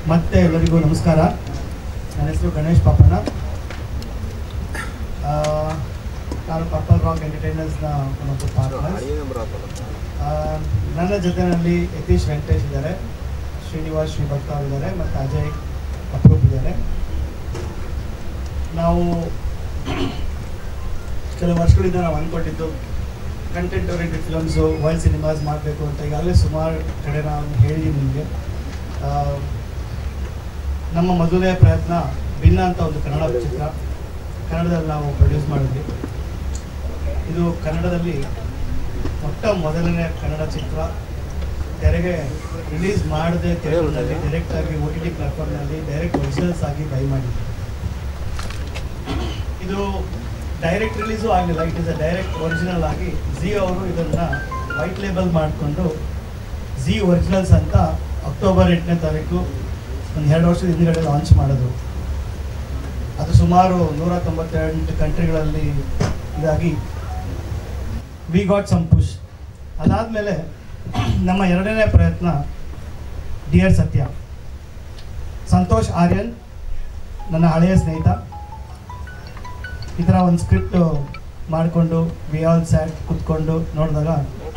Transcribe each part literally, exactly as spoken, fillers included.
ಮತ್ತೆ ಎಲ್ಲರಿಗೂ ನಮಸ್ಕಾರ. ನನ್ನ ಹೆಸರು ಗಣೇಶ್ ಪಾಪಣ್ಣ. ನಾನು ಪರ್ಪಲ್ ರಾಕ್ ಎಂಟರ್ಟೈನರ್ಸ್ನ ಒಂದು ಪಾರ್ಟ್ನರ್. ನನ್ನ ಜೊತೆಯಲ್ಲಿ ಯತೀಶ್ ವೆಂಕಟೇಶ್ ಇದ್ದಾರೆ, ಶ್ರೀನಿವಾಸ್ ಶ್ರೀಭಕ್ತ ಇದ್ದಾರೆ ಮತ್ತು ಅಜಯ್ ಅಪ್ರೂಪ್ ಇದ್ದಾರೆ. ನಾವು ಕೆಲವು ವರ್ಷಗಳಿಂದ ನಾವು ಅಂದ್ಕೊಂಡಿದ್ದು content oriented films, world cinemas ಮಾಡಬೇಕು ಅಂತ ಈಗಾಗಲೇ ಸುಮಾರು ಕಡೆ ನಾನು ಹೇಳಿದ್ದೀನಿ ನಿಮಗೆ. ನಮ್ಮ ಮೊದಲನೇ ಪ್ರಯತ್ನ ಭಿನ್ನ ಅಂತ ಒಂದು ಕನ್ನಡ ಚಿತ್ರ ಕನ್ನಡದಲ್ಲಿ ನಾವು ಪ್ರೊಡ್ಯೂಸ್ ಮಾಡಿದ್ವಿ. ಇದು ಕನ್ನಡದಲ್ಲಿ ಮೊಟ್ಟ ಮೊದಲನೇ ಕನ್ನಡ ಚಿತ್ರ, ತೆರೆಗೆ ರಿಲೀಸ್ ಮಾಡದೆ ತೆರೆಯಲ್ಲಿ ಡೈರೆಕ್ಟಾಗಿ ಓ ಟಿ ಟಿ ಪ್ಲಾಟ್ಫಾರ್ಮ್ನಲ್ಲಿ ಡೈರೆಕ್ಟ್ ಒರಿಜಿನಲ್ಸ್ ಆಗಿ ಬೈ ಮಾಡಿದ್ವಿ. ಇದು ಡೈರೆಕ್ಟ್ ರಿಲೀಸು ಆಗಲಿಲ್ಲ, it is a direct original ಆಗಿ ಝೀ ಅವರು ಇದನ್ನು ವೈಟ್ ಲೇಬಲ್ ಮಾಡಿಕೊಂಡು ಝೀ ಒರಿಜಿನಲ್ಸ್ ಅಂತ ಅಕ್ಟೋಬರ್ ಎಂಟನೇ ತಾರೀಕು ಒಂದು ಎರಡು ವರ್ಷದ ಹಿಂದುಗಡೆ ಲಾಂಚ್ ಮಾಡಿದ್ರು. ಅದು ಸುಮಾರು ನೂರ ತೊಂಬತ್ತೆಂಟು ಕಂಟ್ರಿಗಳಲ್ಲಿ ಇದಾಗಿ ವಿ ಗಾಟ್ ಸಮ್ ಪುಷ್. ಅದಾದಮೇಲೆ ನಮ್ಮ ಎರಡನೇ ಪ್ರಯತ್ನ ಡಿಯರ್ ಸತ್ಯ. ಸಂತೋಷ್ ಆರ್ಯನ್ ನನ್ನ ಹಳೆಯ ಸ್ನೇಹಿತ. ಈ ಥರ ಒಂದು ಸ್ಕ್ರಿಪ್ಟ್ ಮಾಡಿಕೊಂಡು ವಿ ಆಲ್ ಸ್ಯಾಟ್ ಕೂತ್ಕೊಂಡು ನೋಡಿದಾಗ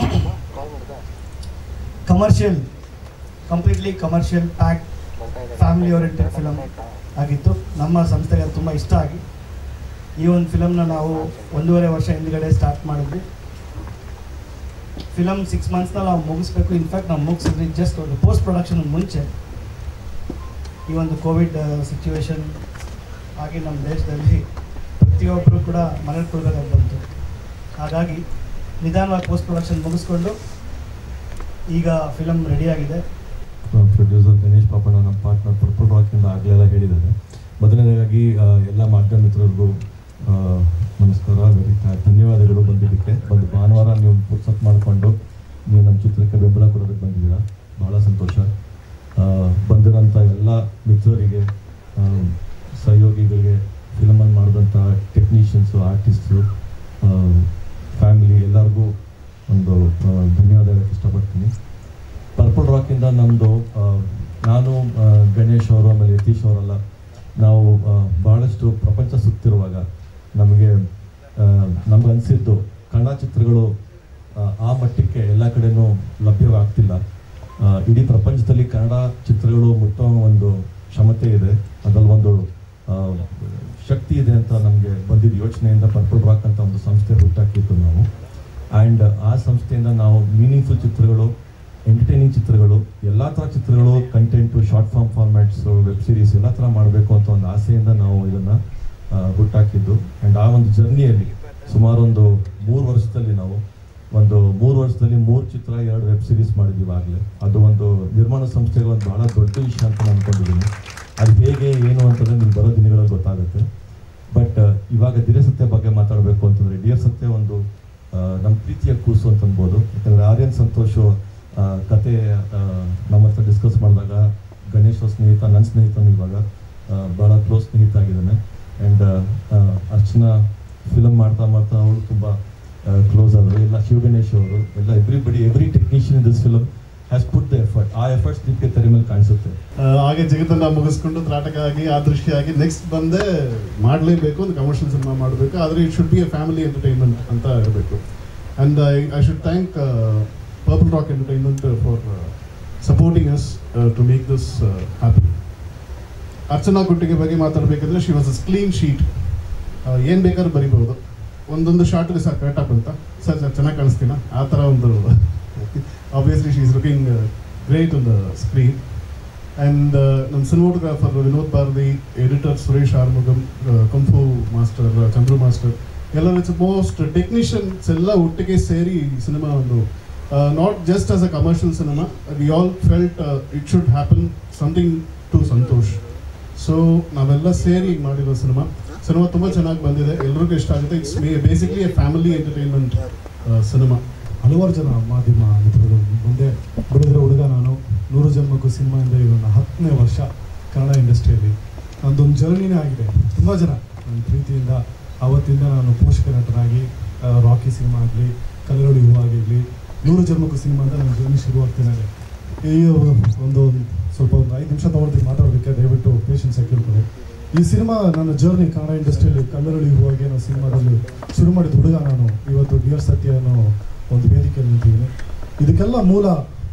commercial, completely commercial pack family oriented film ಆಗಿತ್ತು. ನಮ್ಮ ಸಂಸ್ಥೆಗೆ ಅದು ತುಂಬ ಇಷ್ಟ ಆಗಿ ಈ ಒಂದು ಫಿಲಮ್ನ ನಾವು ಒಂದೂವರೆ ವರ್ಷ ಹಿಂದುಗಡೆ ಸ್ಟಾರ್ಟ್ ಮಾಡಿದ್ವಿ. ಫಿಲಮ್ ಸಿಕ್ಸ್ ಮಂತ್ಸ್ನಲ್ಲಿ ನಾವು ಮುಗಿಸ್ಬೇಕು. ಇನ್ಫ್ಯಾಕ್ಟ್ ನಾವು ಮುಗಿಸಿದ್ವಿ ಜಸ್ಟ್ ಒಂದು ಪೋಸ್ಟ್ ಪ್ರೊಡಕ್ಷನ್ ಮುಂಚೆ. ಈ ಒಂದು ಕೋವಿಡ್ ಸಿಚುವೇಶನ್ ಆಗಿ ನಮ್ಮ ದೇಶದಲ್ಲಿ ಪ್ರತಿಯೊಬ್ಬರು ಕೂಡ ಮನೇಲಿ ಕೊಡಬೇಕಾಗಿ ಬಂತು. ಹಾಗಾಗಿ ನಿಧಾನವಾಗಿ ಪೋಸ್ಟ್ ಪ್ರೊಡಕ್ಷನ್ ಮುಗಿಸ್ಕೊಂಡು ಈಗ ಫಿಲಮ್ ರೆಡಿಯಾಗಿದೆ. ಪ್ರೊಡ್ಯೂಸರ್ ಗಣೇಶ್ ಪಾಪಣ್ಣ, ನಮ್ಮ ಪಾರ್ಟ್ನರ್ ಪರ್ಪಲ್ ರಾಕಿಂದ ಆಗಲೆಲ್ಲ ಹೇಳಿದ್ದಾರೆ. ಮೊದಲನೇದಾಗಿ ಎಲ್ಲ ಮಾಧ್ಯಮ ಮಿತ್ರರಿಗೂ ನಮಸ್ಕಾರ, ವೆರಿ ಧನ್ಯವಾದಗಳು ಬಂದಿದ್ದಕ್ಕೆ. ಒಂದು ಭಾನುವಾರ ನೀವು ಪುರ್ಸತ್ ಮಾಡಿಕೊಂಡು ನೀವು ನಮ್ಮ ಚಿತ್ರಕ್ಕೆ ಬೆಂಬಲ ಕೊಡೋದಕ್ಕೆ ಬಂದಿದ್ದೀರಾ, ಭಾಳ ಸಂತೋಷ. ಬಂದಿರೋಂಥ ಎಲ್ಲ ಮಿತ್ರರಿಗೆ, ಸಹಯೋಗಿಗಳಿಗೆ, ಫಿಲಮಲ್ಲಿ ಮಾಡಿದಂಥ ಟೆಕ್ನಿಷಿಯನ್ಸು, ಆರ್ಟಿಸ್ಟು, ಫ್ಯಾಮಿಲಿ ಎಲ್ಲರಿಗೂ ಒಂದು ಧನ್ಯವಾದ ಹೇಳಕ್ಕೆ ಇಷ್ಟಪಡ್ತೀನಿ. ಪರ್ಪಲ್ ರಾಕಿಂದ ನಮ್ಮದು, ನಾನು ಗಣೇಶ್ ಅವರು ಆಮೇಲೆ ಯತೀಶ್ ಅವರೆಲ್ಲ ನಾವು ಭಾಳಷ್ಟು ಪ್ರಪಂಚ ಸುತ್ತಿರುವಾಗ ನಮಗೆ ನಮ್ಗೆ ಅನಿಸಿದ್ದು ಕನ್ನಡ ಚಿತ್ರಗಳು ಆ ಮಟ್ಟಕ್ಕೆ ಎಲ್ಲ ಕಡೆನೂ ಲಭ್ಯವಾಗ್ತಿಲ್ಲ. ಇಡೀ ಪ್ರಪಂಚದಲ್ಲಿ ಕನ್ನಡ ಚಿತ್ರಗಳು ಮುಟ್ಟೋ ಒಂದು ಕ್ಷಮತೆ ಇದೆ, ಅದರಲ್ಲಿ ಒಂದು ಶಕ್ತಿ ಇದೆ ಅಂತ ನಮಗೆ ಬಂದಿದ್ದ ಯೋಚನೆಯಿಂದ ಪರ್ಪಲ್ ರಾಕ್ ಅಂತ ಒಂದು ಸಂಸ್ಥೆ ಹುಟ್ಟಾಕಿತ್ತು ನಾವು. ಆ್ಯಂಡ್ ಆ ಸಂಸ್ಥೆಯಿಂದ ನಾವು ಮೀನಿಂಗ್ಫುಲ್ ಚಿತ್ರಗಳು, ಎಂಟರ್ಟೈನಿಂಗ್ ಚಿತ್ರಗಳು, ಎಲ್ಲ ಥರ ಚಿತ್ರಗಳು, content, short form formats, web series ಎಲ್ಲ ಥರ ಮಾಡಬೇಕು ಅಂತ ಒಂದು ಆಸೆಯಿಂದ ನಾವು ಇದನ್ನು ಹುಟ್ಟಾಕಿದ್ದು. ಆ್ಯಂಡ್ ಆ ಒಂದು ಜರ್ನಿಯಲ್ಲಿ ಸುಮಾರು ಒಂದು ಮೂರು ವರ್ಷದಲ್ಲಿ ನಾವು ಒಂದು ಮೂರು ವರ್ಷದಲ್ಲಿ ಮೂರು ಚಿತ್ರ, ಎರಡು ವೆಬ್ ಸೀರೀಸ್ ಮಾಡಿದ್ದೀವಿ ಆಗಲೇ. ಅದು ಒಂದು ನಿರ್ಮಾಣ ಸಂಸ್ಥೆಗೆ ಒಂದು ಭಾಳ ದೊಡ್ಡ ವಿಷಯ ಅಂತ ನಾನು ಅಂದ್ಕೊಂಡಿದ್ದೀನಿ. ಅದು ಹೇಗೆ ಏನು ಅಂತಂದರೆ ನಿಮ್ಗೆ ಬರೋ ದಿನಗಳಲ್ಲಿ ಗೊತ್ತಾಗುತ್ತೆ. ಬಟ್ ಇವಾಗ ಡಿಯರ್ ಸತ್ಯ ಬಗ್ಗೆ ಮಾತಾಡಬೇಕು ಅಂತಂದರೆ, ಡಿಯರ್ ಸತ್ಯ ಒಂದು ನಮ್ಮ ಪ್ರೀತಿಯ ಕೂಸು ಅಂತ ಅನ್ಬೋದು. ಯಾಕಂದರೆ ಆರ್ಯನ್ ಸಂತೋಷು ಕತೆ ನಮ್ಮ ಹತ್ರ ಡಿಸ್ಕಸ್ ಮಾಡಿದಾಗ ಗಣೇಶ್ ಸ್ನೇಹಿತ, ನನ್ನ ಸ್ನೇಹಿತನು ಇವಾಗ ಭಾಳ ಕ್ಲೋಸ್ ಸ್ನೇಹಿತ ಆಗಿದ್ದಾನೆ. ಆ್ಯಂಡ್ ಅರ್ಚನಾ ಫಿಲಮ್ ಮಾಡ್ತಾ ಮಾಡ್ತಾ ಅವಳು ತುಂಬ ಕ್ಲೋಸ್ ಆದರು. ಎಲ್ಲ ಶಿವ ಗಣೇಶ್ ಅವರು ಎಲ್ಲ everybody, every technician in this film has put the effort. ಆ ಎಫರ್ಟ್ಸ್ ನಿಮಗೆ ತೆರೆ ಮೇಲೆ ಕಾಣಿಸುತ್ತೆ. ಹಾಗೆ ಜಗತ್ತನ್ನ ಮುಗಿಸ್ಕೊಂಡು ತ್ರಾಟಕ ಆಗಿ ಆ ದೃಷ್ಟಿಯಾಗಿ ನೆಕ್ಸ್ಟ್ ಬಂದೇ ಮಾಡಲೇಬೇಕು, ಒಂದು ಕಮರ್ಷಿಯಲ್ ಸಿನಿಮಾ ಮಾಡಬೇಕು, ಆದರೆ it should be a family entertainment ಅಂತ ಇರಬೇಕು. And I I should thank Purple Rock Entertainment uh, for uh, supporting us uh, to make this uh, happen. Archana Kottige ಬಗ್ಗೆ ಮಾತಾಡಬೇಕಂದ್ರೆ, she was a clean sheet. ಏನು ಬೇಕಾದ್ರೂ ಬರಿಬೋದು, ಒಂದೊಂದು ಶಾರ್ಟ್ಗೆ ಸರ್ ಕರೆಕ್ಟಾಗಿ ಬಂತ ಸರ್ ಸರ್ ಚೆನ್ನಾಗಿ ಕಾಣಿಸ್ತೀನ ಆ ಥರ ಒಂದು. Obviously she is looking great on the screen. And ನಮ್ಮ cinematographer Vinod Bharathi, editor Suresh Arumugam, kung fu master Chandru master, ಎಲ್ಲರೂ ಇಟ್ಸ್ ಮೋಸ್ಟ್ ಟೆಕ್ನಿಷಿಯನ್ಸ್ ಎಲ್ಲ ಒಟ್ಟಿಗೆ ಸೇರಿ ಸಿನಿಮಾ ಒಂದು Uh, not just as a commercial cinema, we all felt uh, it should happen something to Santosh. So ನಾವೆಲ್ಲ ಸೇರಿ ಮಾಡಿರೋ cinema cinema ತುಂಬ ಚೆನ್ನಾಗಿ ಬಂದಿದೆ, ಎಲ್ಲರಿಗೂ ಇಷ್ಟ ಆಗುತ್ತೆ. It's basically a family entertainment cinema. ಹಲವಾರು ಜನ ಮಾಧ್ಯಮ ಮಿತ್ರರು ಮುಂದೆ ಬೆಳೆದಿರೋ ಹುಡುಗ ನಾನು. ನೂರು ಜನ್ಮಕ್ಕೂ ಸಿನಿಮಾಯಿಂದ ಇದು ನನ್ನ ಹತ್ತನೇ ವರ್ಷ ಕನ್ನಡ ಇಂಡಸ್ಟ್ರಿಯಲ್ಲಿ. ನಂದೊಂದು ಜರ್ನಿನೇ ಆಗಿದೆ. ತುಂಬ ಜನ ನನ್ನ ಪ್ರೀತಿಯಿಂದ ಆವತ್ತಿಂದ ನಾನು ಪೋಷಕ ನಟನಾಗಿ ರಾಕಿ ಸಿನಿಮಾ ಆಗಲಿ, ಕಲ್ಲರಡಿ ಹೂ ಆಗಿರಲಿ, ನೂರು ಜನ್ಮಕ್ಕೂ ಸಿನಿಮಾ ಅಂತ ನನ್ನ ಜರ್ನಿ ಶುರುವಾಗ್ತೇನೆ. ಈ ಒಂದು ಸ್ವಲ್ಪ ಒಂದು ಐದು ನಿಮಿಷ ತೊಗೊಳ್ತೀನಿ ಮಾತಾಡೋದಕ್ಕೆ, ದಯವಿಟ್ಟು ಪೇಷನ್ಸ್ ಕೇಳ್ಕೊಳ್ಳಿ. ಈ ಸಿನಿಮಾ ನನ್ನ ಜರ್ನಿ ಕನ್ನಡ ಇಂಡಸ್ಟ್ರಿಯಲ್ಲಿ ಕಲ್ಲರಳಿ ಹೂವಾಗಿ ನಾವು ಸಿನಿಮಾದಲ್ಲಿ ಶುರು ಮಾಡಿದ ಹುಡುಗ ನಾನು ಇವತ್ತು ಡಿಯರ್ ಸತ್ಯ ಅನ್ನೋ ಒಂದು ವೇದಿಕೆಯಲ್ಲಿ ನಿಂತಿದ್ದೀನಿ. ಇದಕ್ಕೆಲ್ಲ ಮೂಲ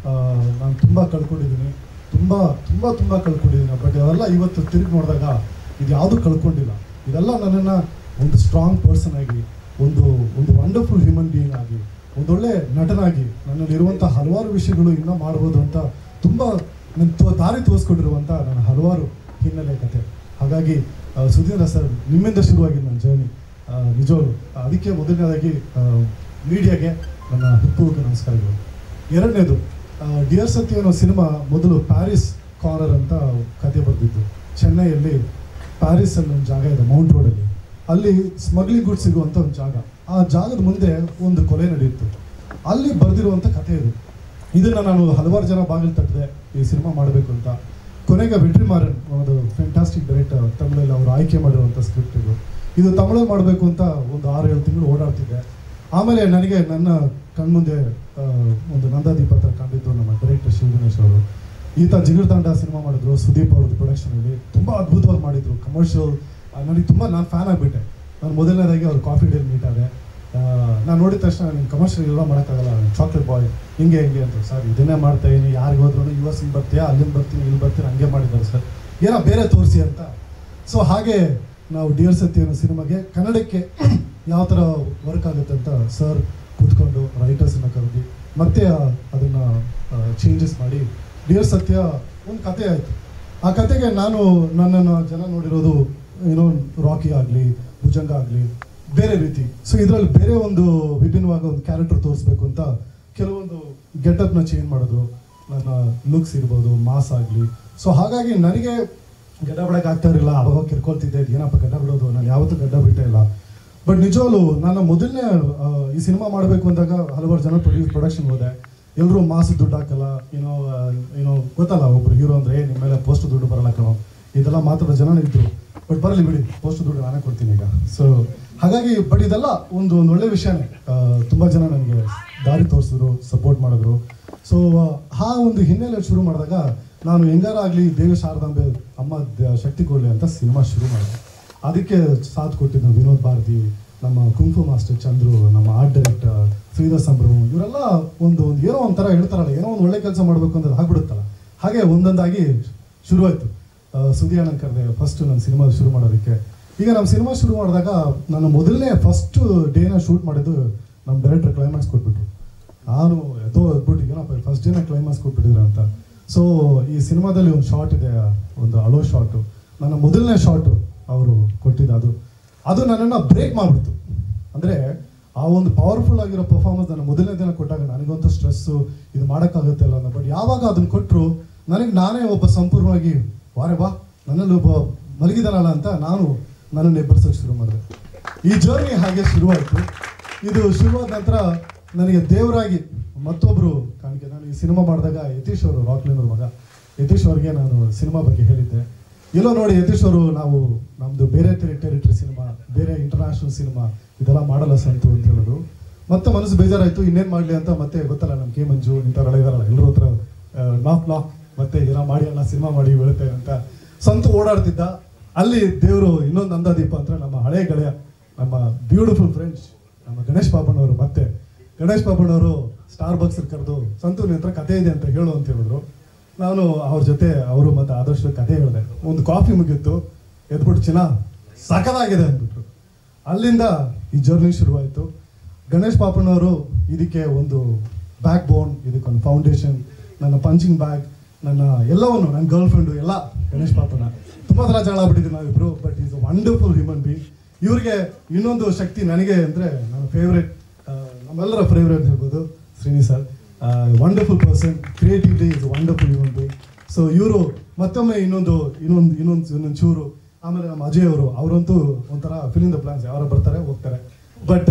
ನಾನು ತುಂಬ ಕಳ್ಕೊಂಡಿದ್ದೀನಿ, ತುಂಬ ತುಂಬ ತುಂಬ ಕಳ್ಕೊಂಡಿದ್ದೀನಿ. ಬಟ್ ಅದೆಲ್ಲ ಇವತ್ತು ತಿರುಗಿ ನೋಡಿದಾಗ ಇದು ಯಾವುದೂ ಕಳ್ಕೊಂಡಿಲ್ಲ. ಇದೆಲ್ಲ ನನ್ನನ್ನು ಒಂದು ಸ್ಟ್ರಾಂಗ್ ಪರ್ಸನ್ ಆಗಿ, ಒಂದು ಒಂದು ವಂಡರ್ಫುಲ್ ಹ್ಯೂಮನ್ ಬೀಯಿಂಗ್ ಆಗಿ, ಒಂದೊಳ್ಳೆ ನಟನಾಗಿ ನನ್ನಲ್ಲಿರುವಂಥ ಹಲವಾರು ವಿಷಯಗಳು ಇನ್ನೂ ಮಾಡ್ಬೋದು ಅಂತ ತುಂಬ ನನ್ನ ದಾರಿ ತೋರಿಸ್ಕೊಂಡಿರುವಂಥ ನನ್ನ ಹಲವಾರು ಹಿನ್ನೆಲೆ ಕತೆ. ಹಾಗಾಗಿ ಸುಧೀಂದ್ರ ಸರ್, ನಿಮ್ಮಿಂದ ಶುರುವಾಗಿದ್ದು ನನ್ನ ಜರ್ನಿ ನಿಜವಾಗ್ಲು. ಅದಕ್ಕೆ ಮೊದಲನೇದಾಗಿ ಮೀಡಿಯಾಗೆ ನನ್ನ ಹೃತ್ಪೂರ್ವಕ ನಮಸ್ಕಾರಗಳು. ಎರಡನೇದು, ಡಿಯರ್ ಸತ್ಯ ಅನ್ನೋ ಸಿನಿಮಾ ಮೊದಲು ಪ್ಯಾರಿಸ್ ಕಾರ್ನರ್ ಅಂತ ಕತೆ ಬರೆದಿದ್ದು. ಚೆನ್ನೈಯಲ್ಲಿ ಪ್ಯಾರಿಸ್ ಅಲ್ಲಿ ಒಂದು ಜಾಗ ಇದೆ, ಮೌಂಟ್ ರೋಡಲ್ಲಿ. ಅಲ್ಲಿ ಸ್ಮಗ್ಲಿಂಗ್ ಗುಡ್ಸ್ ಸಿಗುವಂಥ ಒಂದು ಜಾಗ. ಆ ಜಾಗದ ಮುಂದೆ ಒಂದು ಕೊಲೆ ನಡೆಯಿತು. ಅಲ್ಲಿ ಬರೆದಿರುವಂಥ ಕಥೆ ಇದು. ಇದನ್ನು ನಾನು ಹಲವಾರು ಜನ ಬಾಗಿಲು ತಟ್ಟಿದೆ ಈ ಸಿನಿಮಾ ಮಾಡಬೇಕು ಅಂತ. ಕೊನೆಗೆ ವೆಟ್ರಿಮಾರನ್, ಒಂದು ಫ್ಯಾಂಟಾಸ್ಟಿಕ್ ಡೈರೆಕ್ಟರ್, ತಮಿಳಲ್ಲಿ ಅವರು ಆಯ್ಕೆ ಮಾಡಿರುವಂಥ ಸ್ಕ್ರಿಪ್ಟ್ ಇದು. ಇದು ತಮಿಳಲ್ಲಿ ಮಾಡಬೇಕು ಅಂತ ಒಂದು ಆರು ಏಳು ತಿಂಗಳು ಓಡಾಡ್ತಿದ್ದೆ. ಆಮೇಲೆ ನನಗೆ ನನ್ನ ಕಣ್ಮುಂದೆ ಒಂದು ನಂದಾದೀಪ ಹತ್ರ ಕಂಡಿದ್ದು ನಮ್ಮ ಡೈರೆಕ್ಟರ್ ಶಿವಗಣೇಶ್ ಅವರು. ಈತ ಜಿಗರ್ತಾಂಡ ಸಿನಿಮಾ ಮಾಡಿದ್ರು ಸುದೀಪ್ ಅವ್ರದ್ದು ಪ್ರೊಡಕ್ಷನಲ್ಲಿ. ತುಂಬ ಅದ್ಭುತವಾಗಿ ಮಾಡಿದರು, ಕಮರ್ಷಿಯಲ್. ನನಗೆ ತುಂಬ ನಾನು ಫ್ಯಾನ್ ಆಗಿಬಿಟ್ಟೆ. ನಾನು ಮೊದಲನೇದಾಗಿ ಅವ್ರು ಕಾಫಿ ಡೇಲಿ ಮೀಟ್ ಆದೆ. ನಾನು ನೋಡಿದ ತಕ್ಷಣ ನಿಮ್ಗೆ ಕಮರ್ಷಿಯಲ್ ಎಲ್ಲ ಮಾಡೋಕ್ಕಾಗಲ್ಲ, ಚಾಕ್ಲೇಟ್ ಬಾಯ್ ಹಿಂಗೆ ಹಿಂಗೆ ಅಂತ. ಸರ್ ಇದನ್ನೇ ಮಾಡ್ತಾ ಇದೀನಿ, ಯಾರಿಗೆ ಹೋದ್ರೂ ಯು ಎಸ್ ಹಿಂಗೆ ಬರ್ತೀಯಾ, ಅಲ್ಲಿಂದ ಬರ್ತೀನಿ, ಇಲ್ಲಿ ಬರ್ತೀನಿ, ಹಂಗೆ ಮಾಡಿದ್ದಾರೆ ಸರ್, ಏನೋ ಬೇರೆ ತೋರಿಸಿ ಅಂತ. ಸೊ ಹಾಗೆ ನಾವು ಡಿಯರ್ ಸತ್ಯ ಅನ್ನೋ ಸಿನಿಮಾಗೆ ಕನ್ನಡಕ್ಕೆ ಯಾವ ಥರ ವರ್ಕ್ ಆಗುತ್ತೆ ಅಂತ ಸರ್ ಕೂತ್ಕೊಂಡು ರೈಟರ್ಸನ್ನ ಕರೆದು ಮತ್ತೆ ಅದನ್ನು ಚೇಂಜಸ್ ಮಾಡಿ ಡಿಯರ್ ಸತ್ಯ ಒಂದು ಕತೆ ಆಯಿತು. ಆ ಕತೆಗೆ ನಾನು ನನ್ನನ್ನು ಜನ ನೋಡಿರೋದು ಏನೋ ರಾಕಿ ಆಗಲಿ, ಭುಜಂಗ ಆಗಲಿ, ಬೇರೆ ರೀತಿ. ಸೊ ಇದರಲ್ಲಿ ಬೇರೆ ಒಂದು ವಿಭಿನ್ನವಾಗಿ ಒಂದು ಕ್ಯಾರೆಕ್ಟರ್ ತೋರಿಸ್ಬೇಕು ಅಂತ ಕೆಲವೊಂದು ಗೆಟಪ್ನ ಚೇಂಜ್ ಮಾಡಿದ್ರು. ನನ್ನ ಲುಕ್ಸ್ ಇರ್ಬೋದು, ಮಾಸ್ ಆಗಲಿ. ಸೊ ಹಾಗಾಗಿ ನನಗೆ ಗಡ್ಡ ಬಿಡೋಕೆ ಆಗ್ತಾ ಇರಲಿಲ್ಲ. ಅವಾಗ ಕಿರ್ಕೊಳ್ತಿದ್ದೆ, ಏನಪ್ಪ ಗಡ್ಡ ಬಿಡೋದು, ನಾನು ಯಾವತ್ತೂ ಗಡ್ಡ ಬಿಟ್ಟೇ ಇಲ್ಲ. ಬಟ್ ನಿಜವಾಗ್ಲೂ ನನ್ನ ಮೊದಲನೇ ಈ ಸಿನಿಮಾ ಮಾಡಬೇಕು ಅಂದಾಗ ಹಲವಾರು ಜನ ಪ್ರೊಡ್ಯೂಸ್ ಪ್ರೊಡಕ್ಷನ್ ಹೋದೆ. ಎಲ್ಲರೂ ಮಾಸು ದುಡ್ಡು ಹಾಕಲ್ಲ, ಏನೋ ಏನೋ ಗೊತ್ತಲ್ಲ, ಒಬ್ರು ಹೀರೋ ಅಂದರೆ ನಿಮ್ಮ ಮೇಲೆ ಪೋಸ್ಟ್ ದುಡ್ಡು ಬರಲ್ಲ ಕಣೋ, ಇದೆಲ್ಲ ಮಾತಾಡೋ ಜನ ಇದ್ರು. ಬಟ್ ಬರಲಿ ಬಿಡಿ, ಪೋಸ್ಟ್ ದುಡ್ಡು ನಾನೇ ಕೊಡ್ತೀನಿ ಈಗ. ಸೊ ಹಾಗಾಗಿ ಬಟ್ ಇದೆಲ್ಲ ಒಂದು ಒಂದು ಒಳ್ಳೆ ವಿಷಯನೇ. ತುಂಬ ಜನ ನನಗೆ ದಾರಿ ತೋರಿಸಿದ್ರು, ಸಪೋರ್ಟ್ ಮಾಡಿದ್ರು. ಸೊ ಆ ಒಂದು ಹಿನ್ನೆಲೆ ಶುರು ಮಾಡಿದಾಗ ನಾನು ಹೆಂಗಾರ ಆಗಲಿ ದೇವಿ ಶಾರದಾಂಬೆ ಅಮ್ಮ ಶಕ್ತಿ ಕೊಡಲಿ ಅಂತ ಸಿನಿಮಾ ಶುರು ಮಾಡಿದೆ. ಅದಕ್ಕೆ ಸಾಥ್ ಕೊಟ್ಟಿದ್ದು ವಿನೋದ್ ಭಾರತಿ, ನಮ್ಮ ಕುಂಫು ಮಾಸ್ಟರ್ ಚಂದ್ರು, ನಮ್ಮ ಆರ್ಟ್ ಡೈರೆಕ್ಟರ್ ಶ್ರೀಧರ್ ಸಂಭ್ರಮ್, ಇವರೆಲ್ಲ ಒಂದು ಒಂದು ಏನೋ ಒಂಥರ ಹೇಳ್ತಾರಲ್ಲ, ಏನೋ ಒಂದು ಒಳ್ಳೆ ಕೆಲಸ ಮಾಡಬೇಕು ಅಂತ ಆಗ್ಬಿಡುತ್ತಲ್ಲ. ಹಾಗೆ ಒಂದೊಂದಾಗಿ ಶುರುವಾಯಿತು. ಸುದಿಯಣ್ಣನ ಕರೆದೆ ಫಸ್ಟ್ ನನ್ನ ಸಿನಿಮಾ ಶುರು ಮಾಡೋದಕ್ಕೆ. ಈಗ ನಮ್ಮ ಸಿನಿಮಾ ಶುರು ಮಾಡಿದಾಗ ನಾನು ಮೊದಲನೇ ಫಸ್ಟ್ ಡೇನ ಶೂಟ್ ಮಾಡಿದ್ದು ನಮ್ಮ ಡೈರೆಕ್ಟರ್ ಕ್ಲೈಮ್ಯಾಕ್ಸ್ ಕೊಟ್ಬಿಟ್ರು. ನಾನು ಎದೋ ಎದ್ಬಿಟ್ಟು ಏನಪ್ಪ ಫಸ್ಟ್ ಡೇನ ಕ್ಲೈಮ್ಯಾಕ್ಸ್ ಕೊಟ್ಬಿಟ್ಟಿದ್ರು ಅಂತ. ಸೊ ಈ ಸಿನಿಮಾದಲ್ಲಿ ಒಂದು ಶಾರ್ಟ್ ಇದೆ, ಒಂದು ಅಳೋ ಶಾರ್ಟು, ನನ್ನ ಮೊದಲನೇ ಶಾರ್ಟು ಅವರು ಕೊಟ್ಟಿದ್ದು. ಅದು ಅದು ನನ್ನನ್ನು ಬ್ರೇಕ್ ಮಾಡಿಬಿಡ್ತು. ಅಂದರೆ ಆ ಒಂದು ಪವರ್ಫುಲ್ ಆಗಿರೋ ಪರ್ಫಾರ್ಮೆನ್ಸ್ ನನ್ನ ಮೊದಲನೇ ದಿನ ಕೊಟ್ಟಾಗ ನನಗಂತೂ ಸ್ಟ್ರೆಸ್ಸು, ಇದು ಮಾಡೋಕ್ಕಾಗುತ್ತೆ ಅಲ್ಲ ಅನ್ನೋ. ಬಟ್ ಯಾವಾಗ ಅದನ್ನು ಕೊಟ್ಟರು ನನಗೆ ನಾನೇ ಒಬ್ಬ ಸಂಪೂರ್ಣವಾಗಿ ವಾರೆ ಬಾ ನನ್ನಲ್ಲಿ ಒಬ್ಬ ಮಲಗಿದಾನಲ್ಲ ಅಂತ ನಾನು ನನ್ನನ್ನು ಎಬ್ಬರಿಸೋಕೆ ಶುರು ಮಾಡಿದೆ. ಈ ಜರ್ನಿ ಹಾಗೆ ಶುರುವಾಯಿತು. ಇದು ಶುರುವಾದ ನಂತರ ನನಗೆ ದೇವರಾಗಿ ಮತ್ತೊಬ್ಬರು ಕಾಣಿಕೆ. ನಾನು ಈ ಸಿನಿಮಾ ಮಾಡಿದಾಗ ಯತೀಶ್ ಅವರು, ರಾಕ್ಲಿನ್ ಅವ್ರ ಮಗ ಯತೀಶ್ ಅವ್ರಿಗೆ ನಾನು ಸಿನಿಮಾ ಬಗ್ಗೆ ಹೇಳಿದ್ದೆ. ಎಲ್ಲೋ ನೋಡಿ ಯತೀಶ್ ಅವರು, ನಾವು ನಮ್ಮದು ಬೇರೆ ಟೆರಿಟರಿ ಸಿನಿಮಾ, ಬೇರೆ ಇಂಟರ್ನ್ಯಾಷನಲ್ ಸಿನಿಮಾ ಇದೆಲ್ಲ ಮಾಡಲ್ಲ ಸಂತು ಅಂತ ಹೇಳಿದ್ರು. ಮತ್ತೆ ಮನಸ್ಸು ಬೇಜಾರಾಯಿತು, ಇನ್ನೇನು ಮಾಡಲಿ ಅಂತ. ಮತ್ತೆ ಗೊತ್ತಲ್ಲ ನಮ್ಮ ಕೆ ಮಂಜು ಇಂಥವ್ರೆಲ್ಲ ಇದಾರಲ್ಲ, ಎಲ್ಲರ ಹತ್ರ ನಾಕ್ ನಾಕ್ ಮತ್ತೆ ಏನೋ ಮಾಡಿ ಅಲ್ಲ ಸಿನಿಮಾ ಮಾಡಿ ಬೀಳುತ್ತೆ ಅಂತ ಸಂತು ಓಡಾಡ್ತಿದ್ದ. ಅಲ್ಲಿ ದೇವರು ಇನ್ನೊಂದು ನಂದಾದೀಪ ಅಂತ ನಮ್ಮ ಹಳೆ ಗೆಳೆಯ, ನಮ್ಮ ಬ್ಯೂಟಿಫುಲ್ ಫ್ರೆಂಡ್ಸ್ ನಮ್ಮ ಗಣೇಶ್ ಪಾಪಣ್ಣವರು. ಮತ್ತೆ ಗಣೇಶ್ ಪಾಪಣ್ಣವರು ಸ್ಟಾರ್ ಬಾಕ್ಸ್ ಕರೆದು ಸಂತು ನಿನ್ನ ಹತ್ರ ಕತೆ ಇದೆ ಅಂತ ಹೇಳು ಅಂತ ಹೇಳಿದ್ರು. ನಾನು ಅವ್ರ ಜೊತೆ ಅವರು ಮತ್ತು ಆದರ್ಶ ಕತೆ ಹೇಳಿದೆ. ಒಂದು ಕಾಫಿ ಮುಗಿತ್ತು, ಎದ್ಬಿಟ್ಟು ಚಿನ್ನ ಸಖತ್ತಾಗಿದೆ ಅಂದ್ಬಿಟ್ರು. ಅಲ್ಲಿಂದ ಈ ಜರ್ನಿ ಶುರುವಾಯಿತು. ಗಣೇಶ್ ಪಾಪಣ್ಣವರು ಇದಕ್ಕೆ ಒಂದು ಬ್ಯಾಕ್ ಬೋನ್, ಇದಕ್ಕೊಂದು ಫೌಂಡೇಶನ್, ನನ್ನ ಪಂಚಿಂಗ್ ಬ್ಯಾಗ್, ನನ್ನ ಎಲ್ಲವನ್ನು, ನನ್ನ ಗರ್ಲ್ ಫ್ರೆಂಡು ಎಲ್ಲ ಗಣೇಶ್ ಪಾಪಣ್ಣ. ತುಂಬ ಸಲ ಜಗಳ ಆಗ್ಬಿಟ್ಟಿದ್ದೀವಿ ನಾವಿಬ್ರು. But is a wonderful human being. ಇವ್ರಿಗೆ ಇನ್ನೊಂದು ಶಕ್ತಿ ನನಗೆ ಅಂದರೆ ನನ್ನ ಫೇವ್ರೇಟ್, ನಮ್ಮೆಲ್ಲರ ಫೇವ್ರೇಟ್ ಹೇಳ್ಬೋದು Srini sir. Wonderful person, creatively is wonderful human being. So ಇವರು ಮತ್ತೊಮ್ಮೆ ಇನ್ನೊಂದು ಇನ್ನೊಂದು ಇನ್ನೊಂದು ಇನ್ನೊಂದು ಚೂರು. ಆಮೇಲೆ ನಮ್ಮ ಅಜಯ್ ಅವರು, ಅವರಂತೂ ಒಂಥರ ಫಿಲಿಂ ದ ಪ್ಲಾನ್ಸ್, ಯಾರು ಬರ್ತಾರೆ ಹೋಗ್ತಾರೆ. ಬಟ್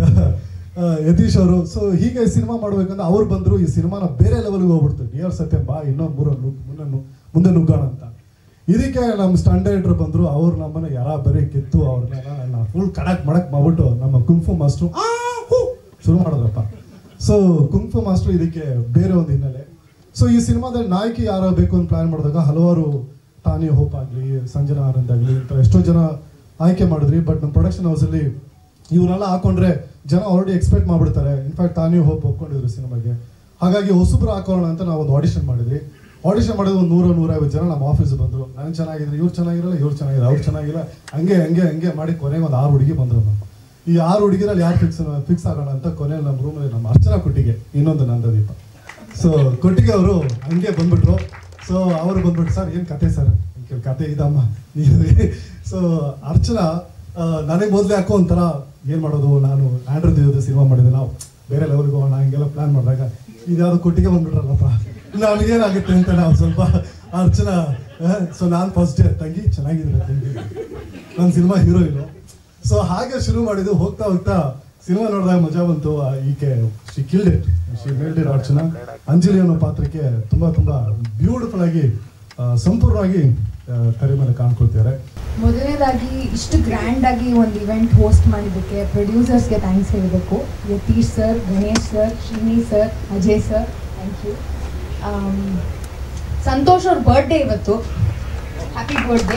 ಯತೀಶ್ ಅವರು. ಸೊ ಹೀಗೆ ಸಿನಿಮಾ ಮಾಡ್ಬೇಕಂದ್ರೆ ಅವ್ರು ಬಂದರು. ಈ ಸಿನಿಮಾನ ಬೇರೆ ಲೆವೆಲ್ಗೆ ಹೋಗ್ಬಿಡ್ತು. ಡಿಯರ್ ಸತ್ಯ ಬಾ ಇನ್ನೊಂದು ಮೂರ ಮುಂದೆ ಮುಂದೆ ನುಗ್ಗೋಣ ಅಂತ. ಇದಕ್ಕೆ ನಮ್ಮ ಸ್ಟಂಟ್ ಡೈರೆಕ್ಟರ್ ಬಂದರು. ಅವ್ರು ನಮ್ಮನ್ನ ಯಾರ ಬೇರೆ ಕಿತ್ತು ಅವ್ರನ್ನೆಲ್ಲ ಫುಲ್ ಕಡಕ್ ಮಡಕ್ ಮಾಡ್ಬಿಟ್ಟು ನಮ್ಮ ಕುಂಫು ಮಾಸ್ಟ್ರು ಶುರು ಮಾಡೋದಪ್ಪ. ಸೊ ಕುಂಫು ಮಾಸ್ಟ್ರು ಇದಕ್ಕೆ ಬೇರೆ ಒಂದು ಹಿನ್ನೆಲೆ. ಸೊ ಈ ಸಿನಿಮಾದಲ್ಲಿ ನಾಯಕಿ ಯಾರಾಗಬೇಕು ಅಂತ ಪ್ಲಾನ್ ಮಾಡಿದಾಗ ಹಲವಾರು ತಾನಿ ಹೋಪ್ ಆಗಲಿ, ಸಂಜನಾ ಆನಂದ್ ಆಗಲಿ, ಎಷ್ಟೋ ಜನ ಆಯ್ಕೆ ಮಾಡಿದ್ರಿ. ಬಟ್ ನಮ್ಮ ಪ್ರೊಡಕ್ಷನ್ ಹೌಸಲ್ಲಿ ಇವನ್ನೆಲ್ಲ ಹಾಕೊಂಡ್ರೆ ಜನ ಆಲ್ರೆಡಿ ಎಕ್ಸ್ಪೆಕ್ಟ್ ಮಾಡ್ಬಿಡ್ತಾರೆ. ಇನ್ಫ್ಯಾಕ್ಟ್ ತಾನಿ ಹೋಪ್ ಒಪ್ಕೊಂಡಿದ್ರು ಸಿನಿಮಾಗೆ. ಹಾಗಾಗಿ ಹೊಸಬ್ರು ಹಾಕೋಣ ಅಂತ ನಾವು ಒಂದು ಆಡಿಷನ್ ಮಾಡಿದ್ವಿ. ಆಡಿಷನ್ ಮಾಡಿದ್ರೆ ಒಂದು ನೂರ ನೂರೈವತ್ತು ಜನ ನಮ್ಮ ಆಫೀಸ್ ಬಂದರು. ನಾನು ಚೆನ್ನಾಗಿದ್ರೆ ಇವ್ರು ಚೆನ್ನಾಗಿರಲ್ಲ, ಇವ್ರು ಚೆನ್ನಾಗಿದೆ, ಅವ್ರು ಚೆನ್ನಾಗಿಲ್ಲ, ಹಂಗೆ ಹಂಗೆ ಹಂಗೆ ಮಾಡಿ ಕೊನೆಗೆ ಒಂದು ಆರು ಹುಡುಗಿ ಬಂದರು. ಈ ಆರು ಹುಡುಗಿರಲ್ಲಿ ಯಾರು ಫಿಕ್ಸ್ ಫಿಕ್ಸ್ ಆಗೋಣ ಅಂತ ಕೊನೆಯಲ್ಲಿ ನಮ್ಮ ರೂಮಲ್ಲಿ ನಮ್ಮ ಅರ್ಚನಾ ಕೊಟ್ಟಿಗೆ, ಇನ್ನೊಂದು ನಂದದೀಪ. ಸೊ ಕೊಟ್ಟಿಗೆ ಅವರು ಹಂಗೆ ಬಂದ್ಬಿಟ್ರು. ಸೊ ಅವರು ಬಂದ್ಬಿಟ್ಟು, ಸರ್ ಏನು ಕತೆ ಸರ್, ಕತೆ ಇದಮ್ಮ ನೀವು. ಸೊ ಅರ್ಚನಾ ನನಗೆ ಮೊದಲೇ ಹಾಕೋ ಒಂಥರ ಏನು ಮಾಡೋದು, ನಾನು ಆಂಡ್ರೂ ದೇವದ ಸಿನಿಮಾ ಮಾಡಿದೆ, ನಾವು ಬೇರೆ ಲೆವೆಲ್ಗೆ ಹೋಗೋಣ ಹಿಂಗೆಲ್ಲ ಪ್ಲ್ಯಾನ್ ಮಾಡಿದಾಗ ಇದ್ಯಾವುದು ಕೊಟ್ಟಿಗೆ ಬಂದ್ಬಿಟ್ರಲ್ಲಪ್ಪ, ನನಗೇನಾಗುತ್ತೆ ಅಂತ ನಾವು ಸ್ವಲ್ಪ ಅರ್ಚನಾ. ಸೊ ನಾನು ಫಸ್ಟ್ ಡೇ ತಂಗಿ ಚೆನ್ನಾಗಿದ್ದೀನಿ ತಂಗಿ, ನನ್ನ ಸಿನಿಮಾ ಹೀರೋಯಿನು. ಸೊ ಹಾಗೆ ಶುರು ಮಾಡಿದ್ದು. ಹೋಗ್ತಾ ಹೋಗ್ತಾ ಸಿನಿಮಾ ನೋಡಿದಾಗ ಮಜಾ ಬಂತು. ಈಕೆ she killed it, she nailed it. Archana Anjali ಅನ್ನೋ ಪಾತ್ರಕ್ಕೆ ತುಂಬ ತುಂಬ ಬ್ಯೂಟಿಫುಲ್ ಆಗಿ ಸಂಪೂರ್ಣವಾಗಿ ತೆರೆ ಮೇಲೆ ಕಾಣ್ಕೊಳ್ತಿದ್ದಾರೆ. ಮೊದಲನೇದಾಗಿ ಇಷ್ಟು ಗ್ರ್ಯಾಂಡ್ ಆಗಿ ಒಂದು ಇವೆಂಟ್ ಹೋಸ್ಟ್ ಮಾಡಿದ್ದಕ್ಕೆ ಪ್ರೊಡ್ಯೂಸರ್ಸ್ಗೆ ಥ್ಯಾಂಕ್ಸ್ ಹೇಳಬೇಕು. Yatish sir, Ganesh sir, Srini sir, Ajay sir, thank you. Santosh ಅವ್ರ ಬರ್ಡೇ ಇವತ್ತು, happy birthday.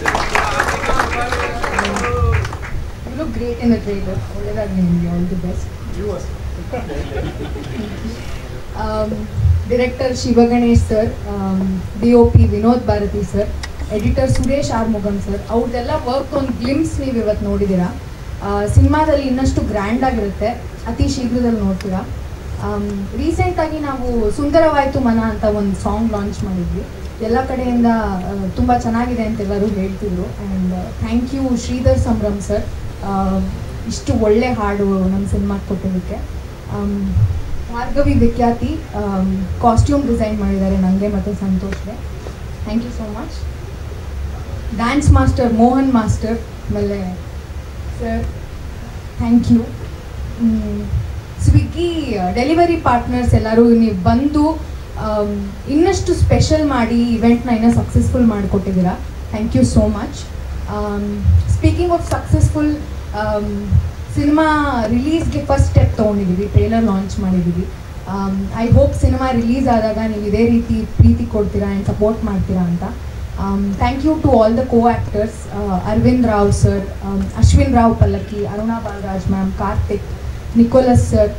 You look great in the trailer. ಒಳ್ಳೆಯದಾಗಲಿ ನಿಮಗೆ, all the best. Director Shivaganesh sir, D O P Vinod Bharathi sir, editor Suresh Arumugam sir, ಅವ್ರದ್ದೆಲ್ಲ ವರ್ಕ್ ಒಂದು glimpse ನೀವು ಇವತ್ತು ನೋಡಿದ್ದೀರಾ. ಸಿನಿಮಾದಲ್ಲಿ ಇನ್ನಷ್ಟು ಗ್ರ್ಯಾಂಡ್ ಆಗಿರುತ್ತೆ, ಅತಿ ಶೀಘ್ರದಲ್ಲಿ ನೋಡ್ತೀರಾ. ರೀಸೆಂಟಾಗಿ ನಾವು ಸುಂದರವಾಯಿತು ಮನ ಅಂತ ಒಂದು ಸಾಂಗ್ ಲಾಂಚ್ ಮಾಡಿದ್ವಿ. ಎಲ್ಲ ಕಡೆಯಿಂದ ತುಂಬ ಚೆನ್ನಾಗಿದೆ ಅಂತ ಎಲ್ಲರೂ ಹೇಳ್ತಿದ್ರು. And thank you Sridhar Sambhram sir, ಇಷ್ಟು ಒಳ್ಳೆ ಹಾಡು ನಮ್ಮ ಸಿನಿಮಾಗೆ ಕೊಟ್ಟಿದ್ದಕ್ಕೆ. ಭಾರ್ಗವಿ ವಿಖ್ಯಾತಿ ಕಾಸ್ಟ್ಯೂಮ್ ಡಿಸೈನ್ ಮಾಡಿದ್ದಾರೆ ನನಗೆ ಮತ್ತು ಸಂತೋಷ್ಗೆ, thank you so much. Dance master Mohan master ಆಮೇಲೆ sir, thank you. Swiggy delivery partners ಎಲ್ಲರೂ ನೀವು ಬಂದು ಇನ್ನಷ್ಟು ಸ್ಪೆಷಲ್ ಮಾಡಿ ಇವೆಂಟ್ನ ಇನ್ನೂ ಸಕ್ಸಸ್ಫುಲ್ ಮಾಡಿಕೊಟ್ಟಿದ್ದೀರಾ, thank you so much. Speaking of successful, cinema ರಿಲೀಸ್ಗೆ ಫಸ್ಟ್ ಸ್ಟೆಪ್ ತೊಗೊಂಡಿದ್ದೀವಿ, ಟ್ರೇಲರ್ ಲಾಂಚ್ ಮಾಡಿದ್ದೀವಿ. ಐ ಹೋಪ್ ಸಿನಿಮಾ ರಿಲೀಸ್ ಆದಾಗ ನೀವು ಇದೇ ರೀತಿ ಪ್ರೀತಿ ಕೊಡ್ತೀರಾ ಆ್ಯಂಡ್ ಸಪೋರ್ಟ್ ಮಾಡ್ತೀರಾ ಅಂತ. Thank you to all the co actors, Aravind Rao sir, Ashwin Rao Pallakki, Aruna Balaraj ma'am, Karthik, Nicholas sir,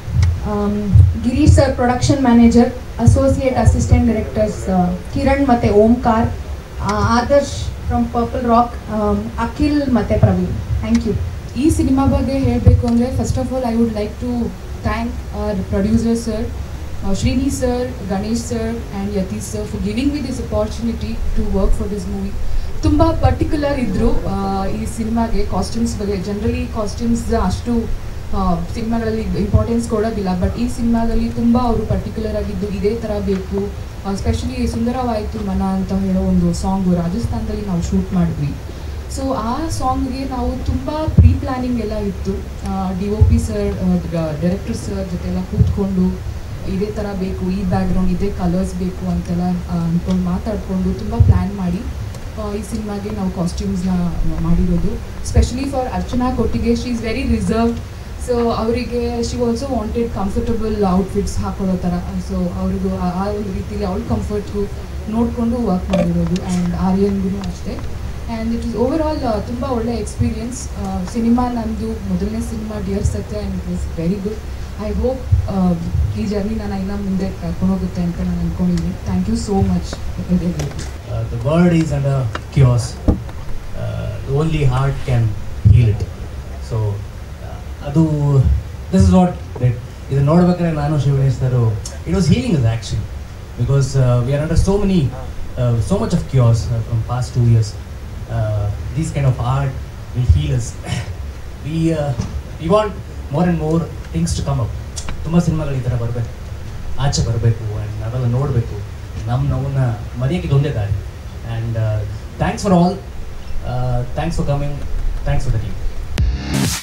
Girish sir production manager, associate assistant directors Kiran ಮತ್ತು Omkar, Adarsh from Purple Rock, Akhil ಮತ್ತು ಪ್ರವೀಣ್, ಥ್ಯಾಂಕ್ ಯು. ಈ ಸಿನಿಮಾ ಬಗ್ಗೆ ಹೇಳಬೇಕು ಅಂದರೆ first of all I would like to thank our producer sir, Srini sir, Ganesh sir and Yatish sir for giving me this opportunity to work for this movie. ತುಂಬ particular ಇದ್ದರು ಈ ಸಿನಿಮಾಗೆ costumes ಬಗ್ಗೆ. ಜನರಲಿ ಕಾಸ್ಟ್ಯೂಮ್ಸ್ ಅಷ್ಟು ಸಿನಿಮಾಗಳಲ್ಲಿ importance ಕೊಡೋದಿಲ್ಲ, but ಈ ಸಿನಿಮಾದಲ್ಲಿ ತುಂಬ ಅವರು ಪರ್ಟಿಕ್ಯುಲರ್ ಆಗಿದ್ದು ಇದೇ ಥರ ಬೇಕು. ಸ್ಪೆಷಲಿ ಸುಂದರವಾಯಿತು ಮನ ಅಂತ ಹೇಳೋ ಒಂದು ಸಾಂಗು ರಾಜಸ್ಥಾನದಲ್ಲಿ ನಾವು ಶೂಟ್ ಮಾಡಿದ್ವಿ. ಸೊ ಆ ಸಾಂಗ್ಗೆ ನಾವು ತುಂಬ ಪ್ರೀ ಪ್ಲ್ಯಾನಿಂಗ್ ಎಲ್ಲ ಇತ್ತು. D O P sir, director sir ಜೊತೆಲ್ಲ ಕೂತ್ಕೊಂಡು ಇದೇ ಥರ ಬೇಕು, ಈ ಬ್ಯಾಕ್ಗ್ರೌಂಡ್, ಇದೇ ಕಲರ್ಸ್ ಬೇಕು ಅಂತೆಲ್ಲ ಅಂದ್ಕೊಂಡು ಮಾತಾಡಿಕೊಂಡು ತುಂಬ ಪ್ಲ್ಯಾನ್ ಮಾಡಿ ಈ ಸಿನಿಮಾಗೆ ನಾವು ಕಾಸ್ಟ್ಯೂಮ್ಸ್ನ ಮಾಡಿರೋದು. Specially for Archana Kottige, she is very reserved. So ಅವರಿಗೆ she also wanted comfortable outfits ಹಾಕೊಳ್ಳೋ ಥರ. ಸೊ ಅವ್ರಿಗೂ ಆ ಒಂದು ರೀತಿಯಲ್ಲಿ ಅವ್ಳ ಕಂಫರ್ಟ್ಗೂ ನೋಡಿಕೊಂಡು ವರ್ಕ್ ಮಾಡಿರೋದು. ಆ್ಯಂಡ್ ಆರ್ಯನ್ಗೂ ಅಷ್ಟೇ. And it is overall ತುಂಬ ಒಳ್ಳೆ ಎಕ್ಸ್ಪೀರಿಯನ್ಸ್. ಸಿನಿಮಾ ನಮ್ಮದು ಮೊದಲನೇ cinema Dear Sathya, and it was very good. I hope ಈ ಜರ್ನಿ ನಾನು ಇನ್ನೂ ಮುಂದೆ ಕರ್ಕೊಂಡೋಗುತ್ತೆ ಅಂತ ನಾನು ಅಂದ್ಕೊಂಡಿದ್ದೀನಿ. Thank you so much. The world is under chaos. Uh, the only heart can heal it. So, ಅದು ದಿಸ್ ಇಸ್ ವಾಟ್ ದಟ್ ಇದು ನೋಡ್ಬೇಕಾದ್ರೆ ನಾನು Shivaganesh sir, it was healing is actually because we are under so many so much of cures from past two years. These kind of art will heal us. We we want more and more things to come up. ತುಂಬ ಸಿನಿಮಾಗಳು ಈ ಥರ ಬರಬೇಕು, ಆಚೆ ಬರಬೇಕು, and ನಾವೆಲ್ಲ ನೋಡಬೇಕು. ನಮ್ಮ ನೋವನ್ನ ಮರೆಯೋಕ್ಕೆ ಇದೊಂದೇ ದಾರಿ. And thanks for all, thanks for coming, thanks for the team.